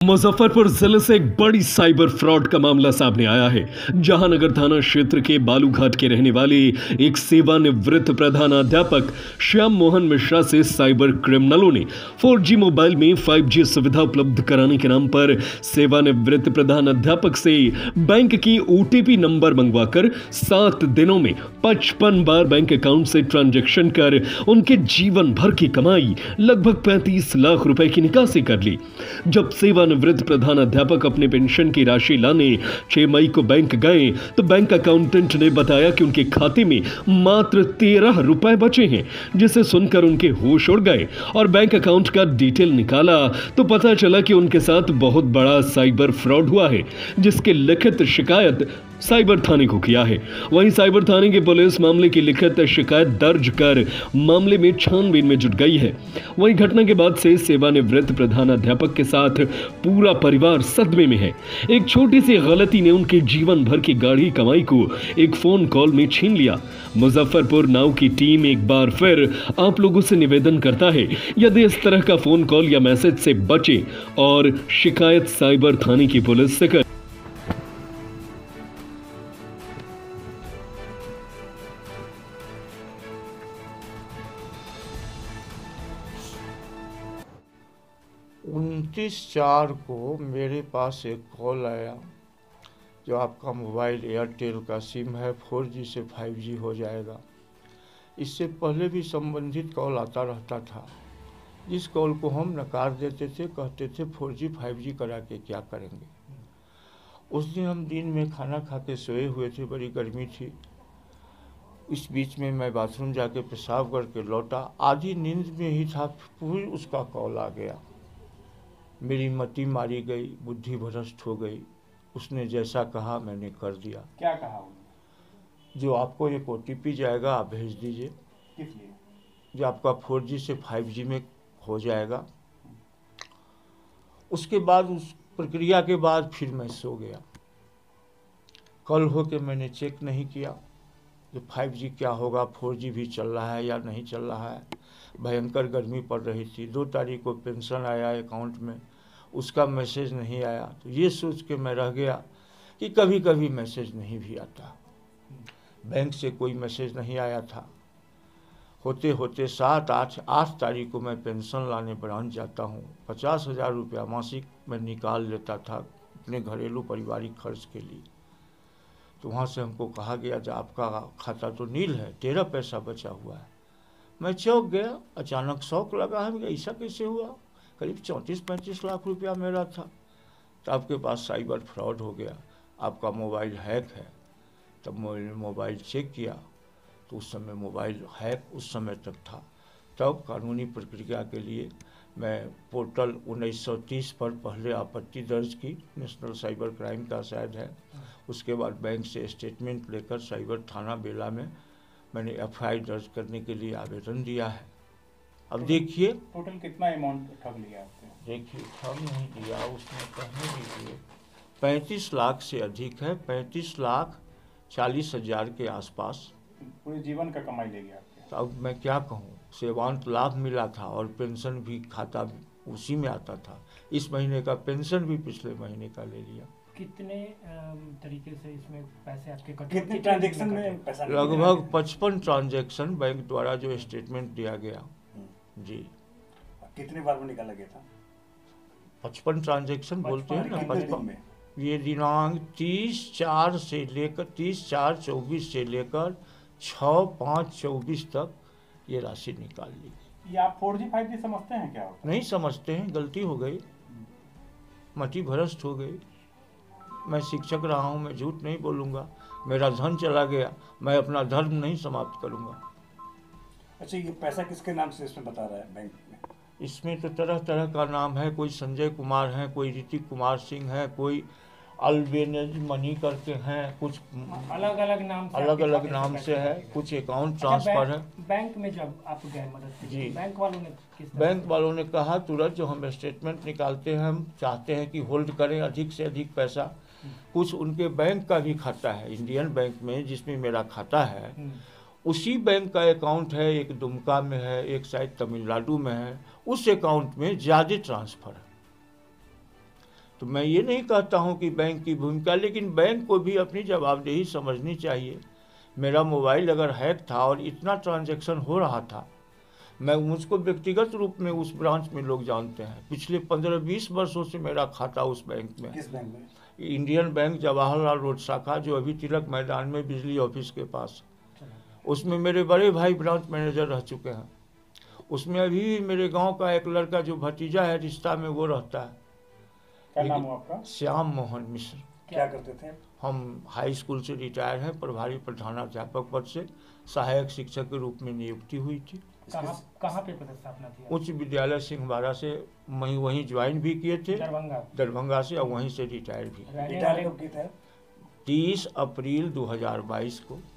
मुजफ्फरपुर जिले से एक बड़ी साइबर फ्रॉड का मामला सामने आया है। जहांनगर थाना क्षेत्र के बालूघाट के रहने वाले एक सेवानिवृत्त प्रधानाध्यापक श्याम मोहन मिश्रा से साइबर क्रिमिनलों ने 4G मोबाइल में 5G सुविधा उपलब्ध कराने के नाम पर सेवानिवृत्त प्रधानाध्यापक से बैंक की OTP नंबर मंगवाकर 7 दिनों में 55 बार बैंक अकाउंट से ट्रांजैक्शन कर उनके जीवन भर की कमाई लगभग 35 लाख रुपए की निकासी कर ली। जब सेवानिवृत्त प्रधानाध्यापक अपने पेंशन की राशि लाने 6 मई को बैंक गए तो बैंक अकाउंटेंट ने बताया कि उनके खाते में मात्र 13 रुपए बचे हैं, जिसे सुनकर उनके होश उड़ गए और बैंक अकाउंट का डिटेल निकाला तो पता चला कि उनके साथ बहुत बड़ा साइबर फ्रॉड हुआ है, जिसके लिखित शिकायत साइबर थाने को किया है। वहीं साइबर थाने की पुलिस मामले की लिखित शिकायत दर्ज कर मामले में छानबीन में जुट गई है। वहीं घटना के बाद से सेवानिवृत्त प्रधानाध्यापक के साथ पूरा परिवार सदमे में है। एक छोटी सी गलती ने उनके जीवन भर की गाढ़ी कमाई को एक फोन कॉल में छीन लिया। मुजफ्फरपुर नाउ की टीम एक बार फिर आप लोगों से निवेदन करता है, यदि इस तरह का फोन कॉल या मैसेज से बचे और शिकायत साइबर थाने की पुलिस से कर। 29/4 को मेरे पास एक कॉल आया, जो आपका मोबाइल एयरटेल का सिम है 4G से 5G हो जाएगा। इससे पहले भी संबंधित कॉल आता रहता था, जिस कॉल को हम नकार देते थे, कहते थे 4G 5G करा के क्या करेंगे। उस दिन हम दिन में खाना खा के सोए हुए थे, बड़ी गर्मी थी। इस बीच में मैं बाथरूम जाके पेशाब करके लौटा, आधी नींद में ही था, पूरी उसका कॉल आ गया। मेरी मति मारी गई, बुद्धि भ्रष्ट हो गई। उसने जैसा कहा मैंने कर दिया। क्या कहा उन्होंने? जो आपको एक OTP जाएगा आप भेज दीजिए। किस लिए? जो आपका 4G से 5G में हो जाएगा। उसके बाद उस प्रक्रिया के बाद फिर मैं सो गया। कल हो के मैंने चेक नहीं किया कि 5G क्या होगा, 4G भी चल रहा है या नहीं चल रहा है। भयंकर गर्मी पड़ रही थी। 2 तारीख को पेंशन आया अकाउंट में, उसका मैसेज नहीं आया। तो ये सोच के मैं रह गया कि कभी कभी मैसेज नहीं भी आता। बैंक से कोई मैसेज नहीं आया था। होते होते 8 तारीख को मैं पेंशन लाने ब्रांच जाता हूँ। 50,000 रुपया मासिक मैं निकाल लेता था अपने घरेलू पारिवारिक खर्च के लिए। तो वहाँ से हमको कहा गया जो आपका खाता तो नील है, 13 पैसा बचा हुआ है। मैं चौंक गया, अचानक शौक लगा है, ऐसा कैसे हुआ। करीब 34-35 लाख रुपया मेरा था। तो आपके पास साइबर फ्रॉड हो गया, आपका मोबाइल हैक है। तब मैंने मोबाइल चेक किया तो उस समय मोबाइल हैक उस समय तक था। तब कानूनी प्रक्रिया के लिए मैं पोर्टल 1930 पर पहले आपत्ति दर्ज की, नेशनल साइबर क्राइम का शायद है। उसके बाद बैंक से स्टेटमेंट लेकर साइबर थाना बेला में मैंने FIR दर्ज करने के लिए आवेदन दिया है। अब देखिए टोटल कितना अमाउंट ठग लिया आपने? देखिए ठग नहीं दिया, उसने कहने दीजिए 35 लाख से अधिक है, 35,40,000 के आसपास। पूरे जीवन का कमाई ले गया आपके। तो अब मैं क्या कहूँ, सेवांत लाभ मिला था और पेंशन भी खाता उसी में आता था। इस महीने का पेंशन भी पिछले महीने का ले लिया। कितने तरीके से इसमें पैसे आपके कितने ट्रांजैक्शन में पैसा? लगभग 55 ट्रांजैक्शन बैंक द्वारा जो स्टेटमेंट दिया गया। जी। कितने बार में निकाला गया था? 55 ट्रांजैक्शन बोलते हैं ना। 55 ये दिनांक 30/4 से लेकर 30/4/24 से लेकर 6/5/24 तक ये राशि निकाल ली। ये आप 4G 5G समझते हैं क्या? नहीं समझते हैं, गलती हो गई, मति भ्रष्ट हो गई। मैं शिक्षक रहा हूँ, मैं झूठ नहीं बोलूँगा। मेरा धन चला गया, मैं अपना धर्म नहीं समाप्त करूँगा। अच्छा, ये पैसा किसके नाम से इसमें बता रहा है बैंक में? इसमें तो तरह तरह का नाम है, कोई संजय कुमार है, कोई ऋतिक कुमार सिंह है, कोई अल्बेनेज मनी करके हैं, कुछ अलग अलग नाम से है, कुछ अकाउंट ट्रांसफर है। बैंक में जब आप गए मदद के लिए, बैंक वालों ने कहा तुरंत जो हम स्टेटमेंट निकालते हैं, हम चाहते हैं कि होल्ड करें अधिक से अधिक पैसा। कुछ उनके बैंक का भी खाता है इंडियन बैंक में, जिसमें मेरा खाता है, उसी बैंक का अकाउंट है। एक दुमका में है, एक शायद तमिलनाडु में है। उस अकाउंट में ज़्यादा ट्रांसफ़र है। तो मैं ये नहीं कहता हूँ कि बैंक की भूमिका, लेकिन बैंक को भी अपनी जवाबदेही समझनी चाहिए। मेरा मोबाइल अगर हैक था और इतना ट्रांजैक्शन हो रहा था, मुझको व्यक्तिगत रूप में उस ब्रांच में लोग जानते हैं। पिछले 15-20 वर्षों से मेरा खाता उस बैंक में। किस बैंक में? इंडियन बैंक, जवाहरलाल रोड शाखा, जो अभी तिलक मैदान में बिजली ऑफिस के पास, उसमें मेरे बड़े भाई ब्रांच मैनेजर रह चुके हैं। उसमें अभी भी मेरे गांव का एक लड़का जो भतीजा है रिश्ता में, वो रहता है। क्या नाम हो आपका? श्याम मोहन मिश्र। क्या करते थे? हम हाई स्कूल से रिटायर हैं, प्रभारी प्रधानाध्यापक पद से सहायक शिक्षक के रूप में नियुक्ति हुई थी। कहाँ पे पदस्थापना थी? उच्च विद्यालय सिंहवाड़ा से वहीं ज्वाइन भी किए थे, दरभंगा से, और वहीं से रिटायर भी। रिटायर कब की थे? 30 अप्रैल 2022 को।